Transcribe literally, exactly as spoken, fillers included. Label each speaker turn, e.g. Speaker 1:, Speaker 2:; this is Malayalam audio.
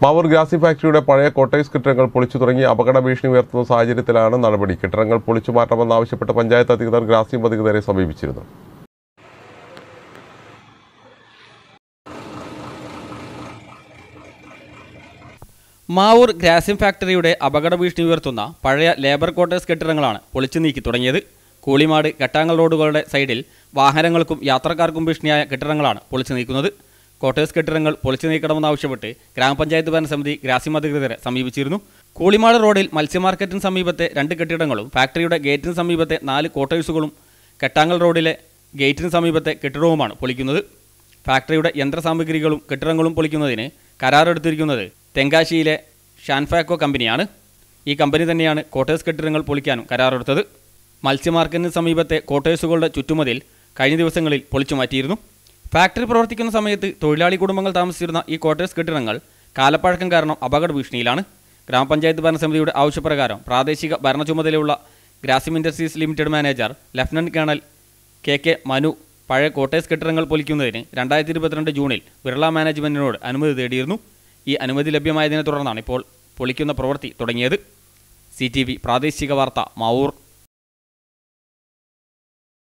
Speaker 1: മാവൂർ ഗ്രാസി ഫാക്ടറിയുടെ പഴയ കോട്ടേഴ്സ് കെട്ടിടങ്ങൾ പൊളിച്ചു തുടങ്ങി അപകട ഭീഷണി ഉയർത്തുന്ന സാഹചര്യത്തിലാണ് നടപടി. കെട്ടിടങ്ങൾ പൊളിച്ചു മാറ്റണമെന്നാവശ്യപ്പെട്ട് പഞ്ചായത്ത് അധികൃതർ ഗ്രാസിം അധികൃതരെ സമീപിച്ചിരുന്നു.
Speaker 2: മാവൂർ ഗ്രാസിം ഫാക്ടറിയുടെ അപകട ഭീഷണി ഉയർത്തുന്ന പഴയ ലേബർ ക്വാർട്ടേഴ്സ് കെട്ടിടങ്ങളാണ് പൊളിച്ചു നീക്കി തുടങ്ങിയത്. കൂളിമാട് കട്ടാങ്ങൽ റോഡുകളുടെ സൈഡിൽ വാഹനങ്ങൾക്കും യാത്രക്കാർക്കും ഭീഷണിയായ കെട്ടിടങ്ങളാണ് പൊളിച്ചു നീക്കുന്നത്. ക്വാർട്ടേഴ്സ് കെട്ടിടങ്ങൾ പൊളിച്ചു നീക്കണമെന്നാവശ്യപ്പെട്ട് ഗ്രാമപഞ്ചായത്ത് ഭരണസമിതി ഗ്രാസിം അധികൃതരെ സമീപിച്ചിരുന്നു. കൂളിമാട് റോഡിൽ മത്സ്യമാർക്കറ്റിന് സമീപത്തെ രണ്ട് കെട്ടിടങ്ങളും ഫാക്ടറിയുടെ ഗേറ്റിന് സമീപത്തെ നാല് ക്വാർട്ടേഴ്സുകളും കട്ടാങ്ങൽ റോഡിലെ ഗേറ്റിന് സമീപത്തെ കെട്ടിടവുമാണ് പൊളിക്കുന്നത്. ഫാക്ടറിയുടെ യന്ത്രസാമഗ്രികളും കെട്ടിടങ്ങളും പൊളിക്കുന്നതിന് കരാറെടുത്തിരിക്കുന്നത് തെങ്കാശിയിലെ ഷാൻഫാക്കോ കമ്പനിയാണ്. ഈ കമ്പനി തന്നെയാണ് ക്വാർട്ടേഴ്സ് കെട്ടിടങ്ങൾ പൊളിക്കാനും കരാറെടുത്തത്. മത്സ്യമാർക്കറ്റിന് സമീപത്തെ ക്വാർട്ടേഴ്സുകളുടെ ചുറ്റുമതിൽ കഴിഞ്ഞ ദിവസങ്ങളിൽ പൊളിച്ചു മാറ്റിയിരുന്നു. ഫാക്ടറി പ്രവർത്തിക്കുന്ന സമയത്ത് തൊഴിലാളി കുടുംബങ്ങൾ താമസിച്ചിരുന്ന ഈ ക്വാർട്ടേഴ്സ് കെട്ടിടങ്ങൾ കാലപ്പഴക്കം കാരണം അപകട ഭീഷണിയിലാണ്. ഗ്രാമപഞ്ചായത്ത് ഭരണസമിതിയുടെ ആവശ്യപ്രകാരം പ്രാദേശിക ഭരണ ചുമതലയുള്ള Grasim industries limited manager lieutenant colonel K K Manu പഴയ ക്വാർട്ടേഴ്സ് കെട്ടിടങ്ങൾ പൊളിക്കുന്നതിന് രണ്ടായിരത്തി ഇരുപത്തിരണ്ട് ജൂണിൽ ബിർള മാനേജ്മെന്റിനോട് അനുമതി തേടിയിരുന്നു. ഈ അനുമതി ലഭ്യമായതിനെ തുടർന്നാണ് ഇപ്പോൾ പൊളിക്കുന്ന പ്രവൃത്തി തുടങ്ങിയത്. സി ടി വി പ്രാദേശിക വാർത്ത മാവൂർ.